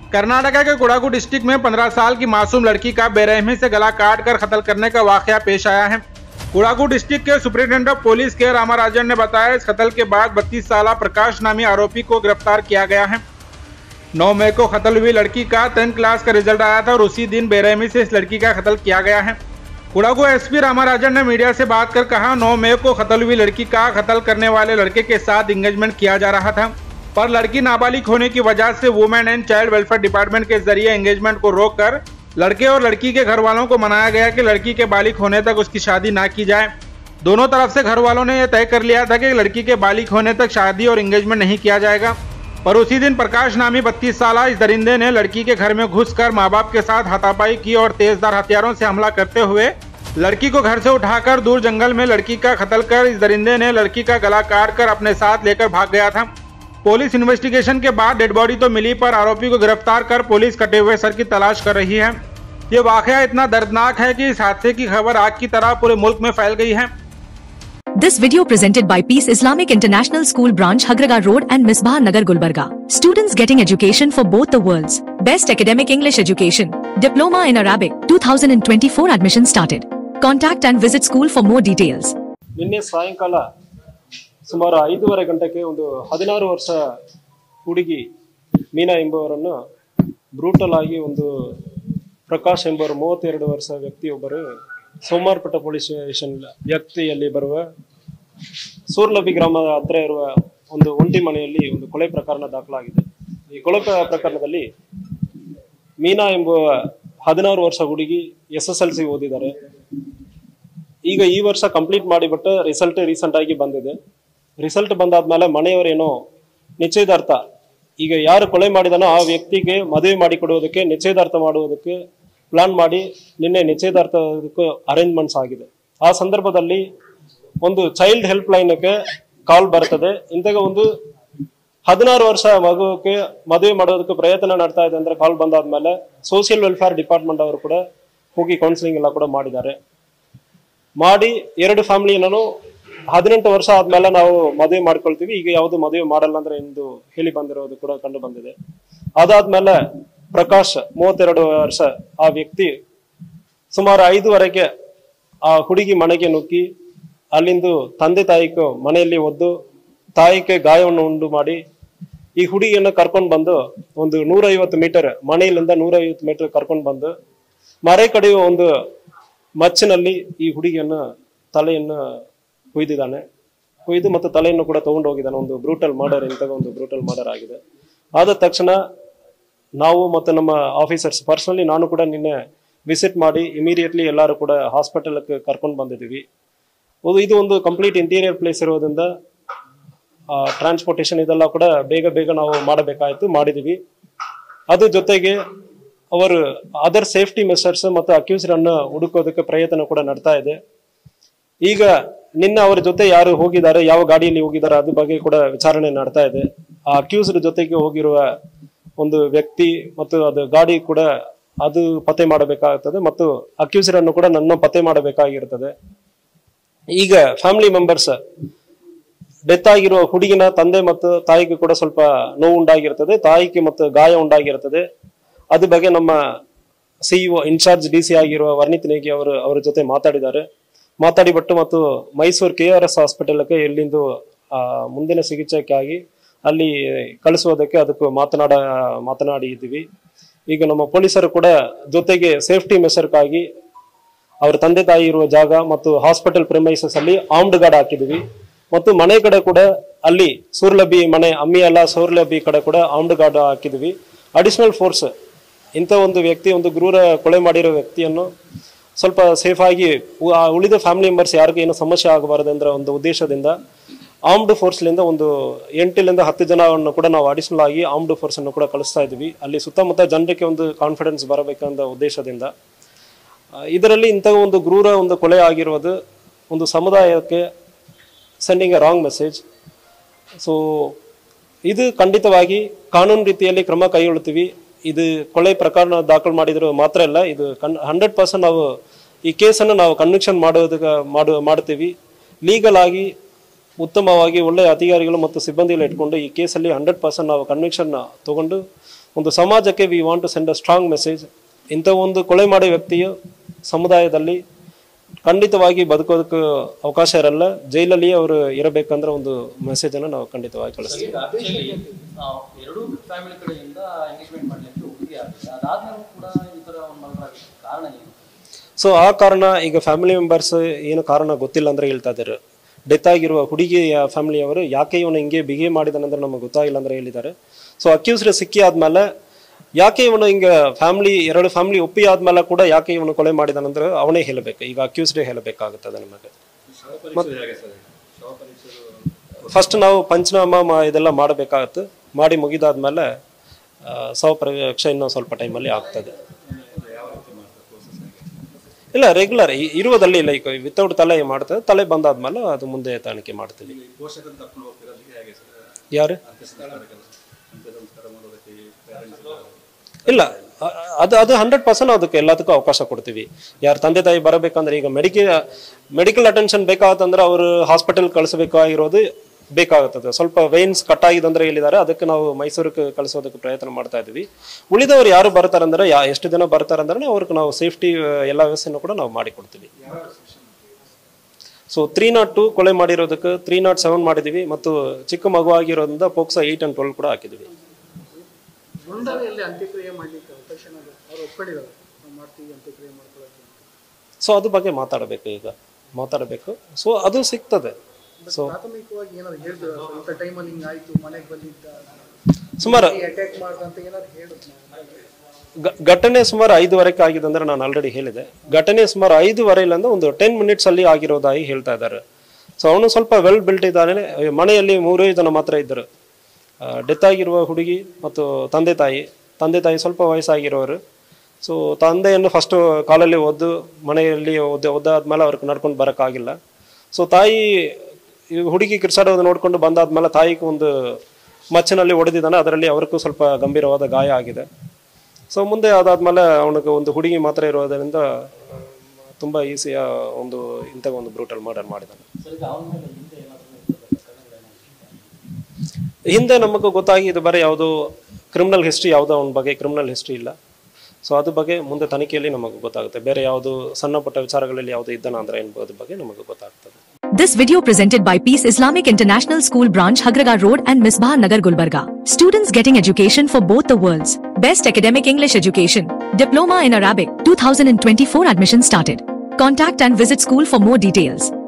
कर्नाटक के कोडागु डिस्ट्रिक्ट में 15 साल की मासूम लड़की का बेरहमी से गला काट कर कत्ल करने का वाकया पेश आया है। कोडागु डिस्ट्रिक्ट के सुपरिटेंडेंट ऑफ पुलिस के रामाराजन ने बताया, इस कत्ल के बाद 32 साल प्रकाश नामी आरोपी को गिरफ्तार किया गया है। 9 मई को कत्ल हुई लड़की का 10th क्लास का रिजल्ट आया था और उसी दिन बेरहमी से इस लड़की का कत्ल किया गया है। कोडागु एसपी रामाराजन ने मीडिया से बात कर कहा, 9 मई को कत्ल हुई लड़की का कत्ल करने वाले लड़के के साथ एंगेजमेंट किया जा रहा था, पर लड़की नाबालिग होने की वजह से women and child welfare department के जरिए एंगेजमेंट को रोककर लड़के और लड़की के घर वालों को मनाया गया कि लड़की के बालिग होने तक उसकी शादी ना की जाए। दोनों तरफ से घर वालों ने यह तय कर लिया था कि लड़की के बालिग होने तक शादी और एंगेजमेंट नहीं किया जाएगा, पर उसी दिन प्रकाश नामी 32 साल इस दरिंदे ने लड़की के घर में घुसकर माँ बाप के साथ हाथापाई की और तेजधार हथियारों से हमला करते हुए लड़की को घर से उठाकर दूर जंगल में लड़की का कत्ल कर इस दरिंदे ने लड़की का गला काट कर अपने साथ लेकर भाग गया था। पुलिस इन्वेस्टिगेशन के बाद डेड बॉडी तो मिली, पर आरोपी को गिरफ्तार कर पुलिस कटे हुए सर की तलाश कर रही है। ये वाकया इतना दर्दनाक है कि इस हादसे की खबर आग की तरह पूरे मुल्क में फैल गई है। This video presented by Peace Islamic International School Branch Hagraga Road and Misbah Nagar Gulbarga. Students getting education for both the worlds. Best academic English education. Diploma in Arabic. 2024 admission started. Contact and visit school for more details. ನಿನ್ನೆ ಸಾಯಂಕಾಲ ಸುಮಾರು 5:30 ಗಂಟೆಗೆ ಒಂದು 16 ವರ್ಷ ಹುಡುಗಿ ಮೀನಾ ಎಂಬುವರನ್ನು brutal ಆಗಿ ಒಂದು ಪ್ರಕಾಶ್ ಎಂಬುವರು 32 ವರ್ಷ ವ್ಯಕ್ತಿಯೊಬ್ಬರು ಸೋಮವಾರಪೇಟೆ ಪೊಲೀಸ್ ಸ್ಟೇಷನ್ ವ್ಯಾಪ್ತಿಯಲ್ಲಿ ಬರುವ ಸೂರ್ಲಬಿ ಗ್ರಾಮದ ಹತ್ರ ಇರುವ ಒಂದು ಒಂಟಿ ಮನೆಯಲ್ಲಿ ಒಂದು ಕೊಲೆ ಪ್ರಕರಣ ದಾಖಲಾಗಿದೆ। ಈ ಕೊಲೆ ಪ್ರಕರಣದಲ್ಲಿ ಮೀನಾ ಎಂಬುವ 16 ವರ್ಷ ಹುಡುಗಿ SSLC ಓದಿದ್ದಾರೆ। ಈಗ ಈ ವರ್ಷ ಕಂಪ್ಲೀಟ್ ಮಾಡಿಬಿಟ್ಟು ರಿಸಲ್ಟ್ ರೀಸೆಂಟ್ ಆಗಿ ಬಂದಿದೆ। ರಿಸಲ್ಟ್ ಬಂದಾದ್ಮೇಲೆ ಮನೆಯವರೇನೋ ನಿಶ್ಚಯದಾರ್ಥ, ಈಗ ಯಾರು ಕೊಲೆ ಮಾಡಿದಾನೋ ಆ ವ್ಯಕ್ತಿಗೆ ಮದುವೆ ಮಾಡಿಕೊಡುವುದಕ್ಕೆ ನಿಶ್ಚಯದಾರ್ಥ ಮಾಡುವುದಕ್ಕೆ ಪ್ಲಾನ್ ಮಾಡಿ ನಿನ್ನೆ ನಿಶ್ಚಯದಾರ್ಥಕ್ಕೆ ಅರೇಂಜ್ಮೆಂಟ್ಸ್ ಆಗಿದೆ। ಆ ಸಂದರ್ಭದಲ್ಲಿ ಒಂದು ಚೈಲ್ಡ್ ಹೆಲ್ಪ್ ಲೈನ್ಗೆ ಕಾಲ್ ಬರ್ತದೆ, ಇಂತಹ ಒಂದು 16 ವರ್ಷ ಮಗುವಿಗೆ ಮದುವೆ ಮಾಡೋದಕ್ಕೆ ಪ್ರಯತ್ನ ಮಾಡ್ತಾ ಇದೆ ಅಂದ್ರೆ ಕಾಲ್ ಬಂದಾದ್ಮೇಲೆ ಸೋಷಿಯಲ್ ವೆಲ್ಫೇರ್ ಡಿಪಾರ್ಟ್ಮೆಂಟ್ ಅವರು ಕೂಡ ಹೋಗಿ ಕೌನ್ಸಿಲಿಂಗ್ ಎಲ್ಲ ಕೂಡ ಮಾಡಿದ್ದಾರೆ। ಮಾಡಿ 2 ಫ್ಯಾಮಿಲಿಯನ್ನು 18 ವರ್ಷ ಆದ್ಮೇಲೆ ನಾವು ಮದುವೆ ಮಾಡ್ಕೊಳ್ತೀವಿ, ಈಗ ಯಾವುದು ಮದುವೆ ಮಾಡಲ್ಲ ಅಂದ್ರೆ ಎಂದು ಹೇಳಿ ಬಂದಿರೋದು ಕೂಡ ಕಂಡು ಬಂದಿದೆ। ಅದಾದ್ಮೇಲೆ ಪ್ರಕಾಶ್ 32 ವರ್ಷ ಆ ವ್ಯಕ್ತಿ ಸುಮಾರು 5:15 ಆ ಹುಡುಗಿ ಮನೆಗೆ ನುಗ್ಗಿ ಅಲ್ಲಿಂದು ತಂದೆ ತಾಯಿಗೂ ಮನೆಯಲ್ಲಿ ಒದ್ದು ತಾಯಿಗೆ ಗಾಯವನ್ನು ಉಂಟು ಮಾಡಿ ಈ ಹುಡುಗಿಯನ್ನು ಕರ್ಕೊಂಡು ಬಂದು ಒಂದು 150 ಮೀಟರ್ ಮನೆಯಲ್ಲಿಂದ 150 ಮೀಟರ್ ಕರ್ಕೊಂಡು ಬಂದು ಮರೆ ಕಡೆಯ ಒಂದು ಮಚ್ಚಿನಲ್ಲಿ ಈ ಹುಡುಗಿಯನ್ನು ತಲೆಯನ್ನು ಕೊಯ್ದು ಮತ್ತು ತಲೆಯನ್ನು ಕೂಡ ತಗೊಂಡು ಹೋಗಿದ್ದಾನೆ। ಒಂದು ಬ್ರೂಟಲ್ ಮರ್ಡರ್, ಇಂತಹ ಒಂದು ಬ್ರೂಟಲ್ ಮರ್ಡರ್ ಆಗಿದೆ। ಆದ ತಕ್ಷಣ ನಾವು ಮತ್ತು ನಮ್ಮ ಆಫೀಸರ್ಸ್ ಪರ್ಸನಲಿ ನಾನು ಕೂಡ ನಿನ್ನೆ ವಿಸಿಟ್ ಮಾಡಿ ಇಮಿಡಿಯೇಟ್ಲಿ ಎಲ್ಲರೂ ಕೂಡ ಹಾಸ್ಪಿಟಲ್ಗೆ ಕರ್ಕೊಂಡು ಬಂದಿದ್ದೀವಿ। ಇದು ಒಂದು ಕಂಪ್ಲೀಟ್ ಇಂಟೀರಿಯರ್ ಪ್ಲೇಸ್ ಇರೋದ್ರಿಂದ ಟ್ರಾನ್ಸ್ಪೋರ್ಟೇಷನ್ ಇದೆಲ್ಲ ಕೂಡ ಬೇಗ ನಾವು ಮಾಡಿದೀವಿ। ಅದ್ರ ಜೊತೆಗೆ ಅವರು ಅದರ್ ಸೇಫ್ಟಿ ಮೆಷರ್ಸ್ ಮತ್ತು ಅಕ್ಯೂಸ್ಡ್ ಅನ್ನು ಹುಡುಕೋದಕ್ಕೆ ಪ್ರಯತ್ನ ಕೂಡ ನಡ್ತಾ ಇದೆ। ಈಗ ನಿನ್ನೆ ಅವರ ಜೊತೆ ಯಾರು ಹೋಗಿದ್ದಾರೆ, ಯಾವ ಗಾಡಿಯಲ್ಲಿ ಹೋಗಿದ್ದಾರೆ ಅದ್ರ ಬಗ್ಗೆ ಕೂಡ ವಿಚಾರಣೆ ನಡ್ತಾ ಇದೆ। ಆ ಅಕ್ಯೂಸ್ಡ್ ಜೊತೆಗೆ ಹೋಗಿರುವ ಒಂದು ವ್ಯಕ್ತಿ ಮತ್ತು ಅದು ಗಾಡಿ ಕೂಡ ಅದು ಪತ್ತೆ ಮಾಡಬೇಕಾಗುತ್ತದೆ ಮತ್ತು ಅಕ್ಯೂಸ್ಡ್ ಅನ್ನು ಕೂಡ ನನ್ನ ಪತ್ತೆ ಮಾಡಬೇಕಾಗಿರುತ್ತದೆ। ಈಗ ಫ್ಯಾಮಿಲಿ ಮೆಂಬರ್ಸ್ ಡೆತ್ ಆಗಿರುವ ಹುಡುಗಿನ ತಂದೆ ಮತ್ತು ತಾಯಿಗೆ ಕೂಡ ಸ್ವಲ್ಪ ನೋವು ಉಂಟಾಗಿರ್ತದೆ, ತಾಯಿಗೆ ಮತ್ತು ಗಾಯ ಉಂಟಾಗಿರ್ತದೆ। ಅದ್ರ ಬಗ್ಗೆ ನಮ್ಮ CEO ಇನ್ಚಾರ್ಜ್ DC ಆಗಿರುವ ವರ್ಣಿತ್ ನೇಗಿ ಅವರ ಜೊತೆ ಮಾತಾಡಿಬಿಟ್ಟು ಮತ್ತು ಮೈಸೂರು KRS ಹಾಸ್ಪಿಟಲ್ಗೆ ಎಲ್ಲಿಂದು ಮುಂದಿನ ಚಿಕಿತ್ಸೆಗಾಗಿ ಅಲ್ಲಿ ಕಳಿಸುವುದಕ್ಕೆ ಅದಕ್ಕೆ ಮಾತನಾಡಿದ್ದೀವಿ। ಈಗ ನಮ್ಮ ಪೊಲೀಸರು ಕೂಡ ಜೊತೆಗೆ ಸೇಫ್ಟಿ ಮೆಷರ್ಗಾಗಿ ಅವರ ತಂದೆ ತಾಯಿ ಇರುವ ಜಾಗ ಮತ್ತು ಹಾಸ್ಪಿಟಲ್ ಪ್ರೆಮೈಸಸ್ ಅಲ್ಲಿ ಆರ್ಮ್ಡ್ ಗಾರ್ಡ್ ಹಾಕಿದೀವಿ ಮತ್ತು ಮನೆ ಕಡೆ ಕೂಡ ಅಲ್ಲಿ ಸೂರ್ಲಬಿ ಮನೆ ಅಮ್ಮಿಯಲ್ಲ ಸೂರ್ಲಬಿ ಕಡೆ ಕೂಡ ಆರ್ಮ್ಡ್ ಗಾರ್ಡ್ ಹಾಕಿದೀವಿ। ಅಡಿಷನಲ್ ಫೋರ್ಸ್ ಇಂಥ ಒಂದು ವ್ಯಕ್ತಿ ಒಂದು ಕ್ರೂರ ಕೊಲೆ ಮಾಡಿರೋ ವ್ಯಕ್ತಿಯನ್ನು ಸ್ವಲ್ಪ ಸೇಫ್ ಆಗಿ ಉಳಿದ ಫ್ಯಾಮಿಲಿ ಮೆಂಬರ್ಸ್ ಯಾರಿಗೂ ಏನು ಸಮಸ್ಯೆ ಆಗಬಾರದು ಅಂದ್ರೆ ಒಂದು ಉದ್ದೇಶದಿಂದ ಆರ್ಮ್ಡ್ ಫೋರ್ಸ್ಲಿಂದ ಒಂದು 8ರಿಂದ 10 ಜನವನ್ನು ಕೂಡ ನಾವು ಅಡಿಷನಲ್ ಆಗಿ ಆರ್ಮ್ಡ್ ಫೋರ್ಸ್ ಅನ್ನು ಕೂಡ ಕಳಿಸ್ತಾ ಇದ್ವಿ, ಅಲ್ಲಿ ಸುತ್ತಮುತ್ತ ಜನರಿಗೆ ಒಂದು ಕಾನ್ಫಿಡೆನ್ಸ್ ಬರಬೇಕಂತ ಉದ್ದೇಶದಿಂದ। ಇದರಲ್ಲಿ ಇಂತಹ ಒಂದು ಕ್ರೂರ ಒಂದು ಕೊಲೆ ಆಗಿರುವುದು ಒಂದು ಸಮುದಾಯಕ್ಕೆ sending a wrong message. So ಇದು ಖಂಡಿತವಾಗಿ ಕಾನೂನು ರೀತಿಯಲ್ಲಿ ಕ್ರಮ ಕೈಗೊಳ್ಳುತ್ತೀವಿ। ಇದು ಕೊಲೆ ಪ್ರಕರಣ ದಾಖಲು ಮಾಡಿದ್ರು ಮಾತ್ರ ಅಲ್ಲ, ಇದು 100% ನಾವು ಈ ಕೇಸನ್ನು ನಾವು ಕನ್ವಿಕ್ಷನ್ ಮಾಡ್ತೀವಿ, ಲೀಗಲ್ ಆಗಿ ಉತ್ತಮವಾಗಿ ಒಳ್ಳೆಯ ಅಧಿಕಾರಿಗಳು ಮತ್ತು ಸಿಬ್ಬಂದಿಗಳು ಇಟ್ಕೊಂಡು ಈ ಕೇಸಲ್ಲಿ 100% ನಾವು ಕನ್ವಿಕ್ಷನ್ ತಗೊಂಡು ಒಂದು ಸಮಾಜಕ್ಕೆ we want to send a strong message. ಇಂಥ ಒಂದು ಕೊಲೆ ಮಾಡೋ ವ್ಯಕ್ತಿಯು ಸಮುದಾಯದಲ್ಲಿ ಖಂಡಿತವಾಗಿ ಬದುಕೋದಕ್ಕೆ ಅವಕಾಶ ಇರಲ್ಲ, ಜೈಲಲ್ಲಿ ಅವರು ಇರಬೇಕಂದ್ರೆ ಒಂದು ಮೆಸೇಜ್ ಅನ್ನು ನಾವು ಖಂಡಿತವಾಗಿ ಕಳಿಸ್ತೀವಿ. ಎರಡೂ ಫ್ಯಾಮಿಲಿ ಕಡೆಯಿಂದ ಎಂಗೇಜ್ಮೆಂಟ್ ಮಾಡಲಿಕ್ಕೆ ಹುಡುಗಿ ಆಗಿದೆ, ಅದಾದ್ಮೇಲೆ ಕೂಡ ಈ ತರ ಒಂದು ಮಗರಾಗಿ ಕಾರಣ ಏನು? ಸೊ ಆ ಕಾರಣ ಈಗ ಫ್ಯಾಮಿಲಿ ಮೆಂಬರ್ಸ್ ಏನು ಕಾರಣ ಗೊತ್ತಿಲ್ಲ ಅಂದ್ರೆ ಹೇಳ್ತಾ ಇದ್ದಾರೆ. ಡೆತ್ ಆಗಿರುವ ಹುಡುಗಿಯ ಫ್ಯಾಮಿಲಿಯವರು ಯಾಕೆ ಇವನು ಹಿಂಗೆ ಬಿಹೇವ್ ಮಾಡಿದಾನಂದ್ರೆ ನಮಗೆ ಗೊತ್ತಾಗಿಲ್ಲ ಅಂದ್ರೆ ಹೇಳಿದ್ದಾರೆ. ಸೊ ಅಕ್ಯೂಸ್ಡ್ ಸಿಕ್ಕಿ ಆದ್ಮೇಲೆ ಯಾಕೆ ಇವನು ಹಿಂಗೆ ಎರಡು ಫ್ಯಾಮಿಲಿ ಒಪ್ಪಿ ಆದ್ಮೇಲೆ ಕೂಡ ಯಾಕೆ ಇವನು ಕೊಲೆ ಮಾಡಿದಾನಂದ್ರೆ ಅವನೇ ಹೇಳಬೇಕು. ಈಗ ಅಕ್ಯೂಸ್ಡೇ ಹೇಳಬೇಕಾಗುತ್ತದೆ ನಮಗೆ. ಫಸ್ಟ್ ನಾವು ಪಂಚನಾಮ ಇದೆಲ್ಲ ಮಾಡಬೇಕಾಗತ್ತೆ. ಮಾಡಿ ಮುಗಿದಾದ್ಮೇಲೆ ಶವ ಪರೀಕ್ಷೆ ಇನ್ನೂ ಸ್ವಲ್ಪ ಟೈಮಲ್ಲಿ ಆಗ್ತದೆ. ಇಲ್ಲ, ರೆಗ್ಯುಲರ್ ಇರುವುದಲ್ಲಿ ಲೈಕ್ ವಿತೌಟ್ ತಲೆ ಮಾಡ್ತದೆ. ತಲೆ ಬಂದಾದ್ಮೇಲೆ ಅದು ಮುಂದೆ ತನಿಖೆ ಮಾಡ್ತೀವಿ. ಯಾರು ಇಲ್ಲ, ಅದು 100% ಅದಕ್ಕೆ ಎಲ್ಲದಕ್ಕೂ ಅವಕಾಶ ಕೊಡ್ತೀವಿ. ಯಾರು ತಂದೆ ತಾಯಿ ಬರಬೇಕಂದ್ರೆ ಈಗ ಮೆಡಿಕಲ್ ಅಟೆನ್ಷನ್ ಬೇಕಾಗತ್ತಂದ್ರೆ ಅವರು ಹಾಸ್ಪಿಟಲ್ ಕಳಿಸಬೇಕಾಗಿರೋದು ಬೇಕಾಗುತ್ತದೆ. ಸ್ವಲ್ಪ ವೇನ್ಸ್ ಕಟ್ ಆಗಿದೆ ಅಂದ್ರೆ ಹೇಳಿದ್ದಾರೆ, ಅದಕ್ಕೆ ನಾವು ಮೈಸೂರಿಗೆ ಕಳಿಸೋದಕ್ಕೆ ಪ್ರಯತ್ನ ಮಾಡ್ತಾ ಇದ್ವಿ. ಉಳಿದವರು ಯಾರು ಬರ್ತಾರಂದ್ರೆ ಎಷ್ಟು ದಿನ ಬರ್ತಾರಂದ್ರೆ ಅವ್ರಿಗೆ ನಾವು ಸೇಫ್ಟಿ ಎಲ್ಲ ವ್ಯವಸ್ಥೆನೂ ಕೂಡ ನಾವು ಮಾಡಿಕೊಡ್ತೀವಿ. ಸೊ 302 ಕೊಲೆ ಮಾಡಿರೋದಕ್ಕೆ 307 ಮಾಡಿದೀವಿ ಮತ್ತು ಚಿಕ್ಕ ಮಗು ಆಗಿರೋದ್ರಿಂದ ಪೋಕ್ಸೋ 8 and 12 ಕೂಡ ಹಾಕಿದ್ವಿ. ಸೊ ಅದ್ರ ಬಗ್ಗೆ ಮಾತಾಡಬೇಕು. ಸೊ ಅದು ಸಿಗ್ತದೆ. ಸೊ ಸುಮಾರು ಘಟನೆ ಸುಮಾರು 5:15 ಆಗಿದೆ ಅಂದ್ರೆ ನಾನು ಆಲ್ರೆಡಿ ಹೇಳಿದೆ. ಘಟನೆ ಸುಮಾರು 5:15 ಇಲ್ಲ ಅಂದ್ರೆ ಒಂದು 10 minutes ಅಲ್ಲಿ ಆಗಿರೋದಾಗಿ ಹೇಳ್ತಾ ಇದ್ದಾರೆ. ಸೊ ಅವನು ಸ್ವಲ್ಪ ವೆಲ್ ಬಿಲ್ಟ್ ಇದ್ದಾನೆ. ಮನೆಯಲ್ಲಿ 3 ಜನ ಮಾತ್ರ ಇದ್ದರು. ಡೆತ್ ಆಗಿರುವ ಹುಡುಗಿ ಮತ್ತು ತಂದೆ ತಾಯಿ ಸ್ವಲ್ಪ ವಯಸ್ಸಾಗಿರೋರು. ಸೊ ತಂದೆಯನ್ನು ಫಸ್ಟ್ ಕಾಲಲ್ಲಿ ಮನೆಯಲ್ಲಿ ಒದ್ದಾದ್ಮೇಲೆ ಅವ್ರಿಗೆ ನಡ್ಕೊಂಡು ಬರೋಕ್ಕಾಗಿಲ್ಲ. ಸೊ ತಾಯಿ ಹುಡುಗಿ ಕಿರ್ಚಾಡೋದು ನೋಡ್ಕೊಂಡು ಬಂದಾದ್ಮೇಲೆ ತಾಯಿಗೆ ಒಂದು ಮಚ್ಚಿನಲ್ಲಿ ಹೊಡೆದಿದ್ದಾನೆ. ಅದರಲ್ಲಿ ಅವ್ರಿಗೂ ಸ್ವಲ್ಪ ಗಂಭೀರವಾದ ಗಾಯ ಆಗಿದೆ. ಸೊ ಮುಂದೆ ಅದಾದ್ಮೇಲೆ ಅವನಿಗೆ ಒಂದು ಹುಡುಗಿ ಮಾತ್ರ ಇರೋದರಿಂದ ತುಂಬಾ ಈಸಿಯ ಇಂಥ ಒಂದು ಬ್ರೂಟಲ್ ಮರ್ಡರ್ ಮಾಡಿದ್ದಾನೆ. ಹಿಂದೆ ನಮಗೂ ಗೊತ್ತಾಗಿ ಇದು ಬರೀ ಯಾವುದು ಕ್ರಿಮಿನಲ್ ಹಿಸ್ಟ್ರಿ ಅವನ ಬಗ್ಗೆ ಕ್ರಿಮಿನಲ್ ಹಿಸ್ಟ್ರಿ ಇಲ್ಲ. ಸೊ ಅದ್ರ ಬಗ್ಗೆ ಮುಂದೆ ತನಿಖೆಯಲ್ಲಿ ನಮಗೆ ಗೊತ್ತಾಗುತ್ತೆ. ಬೇರೆ ಯಾವುದು ಸಣ್ಣ ಪುಟ್ಟ ವಿಚಾರಗಳಲ್ಲಿ ಯಾವುದು ಇದ್ದಾನ ಅಂದ್ರೆ ಎಂಬುದ್ರ ಬಗ್ಗೆ ನಮಗೆ ಗೊತ್ತಾಗ್ತದೆ. This video presented by Peace Islamic International School Branch Hagraga Road and Misbah Nagar Gulbarga. Students getting education for both the worlds. Best academic English education. Diploma in Arabic. 2024 admission started. Contact and visit school for more details.